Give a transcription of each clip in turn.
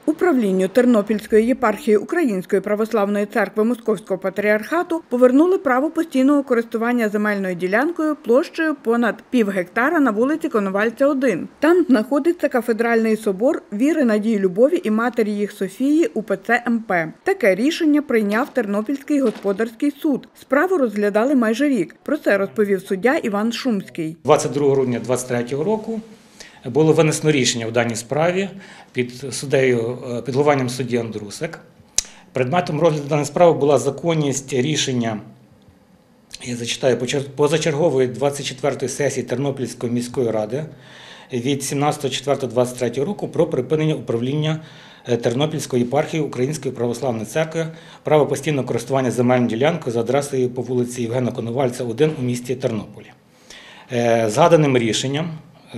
Управлінню Тернопільської єпархії Української православної церкви Московського патріархату повернули право постійного користування земельною ділянкою площею понад пів гектара на вулиці Коновальця, 1. Там знаходиться кафедральний собор Віри, Надії, Любові і Матері їх Софії УПЦ МП. Таке рішення прийняв Тернопільський господарський суд. Справу розглядали майже рік. Про це розповів суддя Іван Шумський. 22 грудня 2023 року було винесено рішення в даній справі під головуванням судді Андрусик. Предметом розгляду даної справи була законність рішення, я зачитаю, позачергової 24-ї сесії Тернопільської міської ради від 17.04.23 року про припинення управління Тернопільської єпархії Української православної церкви право постійного користування земельною ділянкою за адресою по вулиці Євгена Коновальця, 1 у місті Тернополі. Згаданим рішенням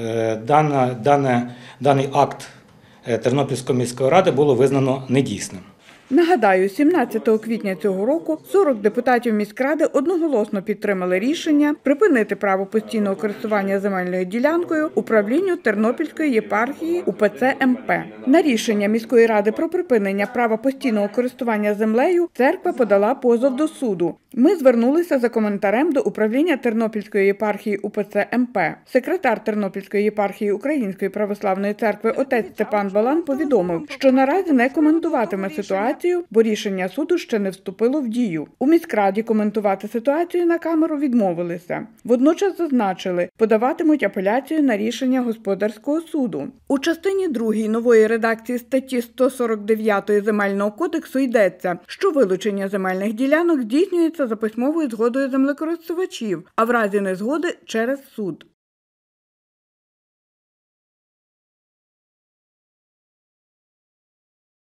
даний акт Тернопільської міської ради було визнано недійсним. Нагадаю, 17 квітня цього року 40 депутатів міськради одноголосно підтримали рішення припинити право постійного користування земельною ділянкою управлінню Тернопільської єпархії УПЦ МП. На рішення міської ради про припинення права постійного користування землею церква подала позов до суду. Ми звернулися за коментарем до управління Тернопільської єпархії УПЦ МП. Секретар Тернопільської єпархії Української православної церкви отець Степан Балан повідомив, що наразі не коментуватиме ситуацію, бо рішення суду ще не вступило в дію. У міськраді коментувати ситуацію на камеру відмовилися. Водночас зазначили, подаватимуть апеляцію на рішення господарського суду. У частині 2 нової редакції статті 149 Земельного кодексу йдеться, що вилучення земельних ділянок здійснюється за письмовою згодою землекористувачів, а в разі незгоди – через суд.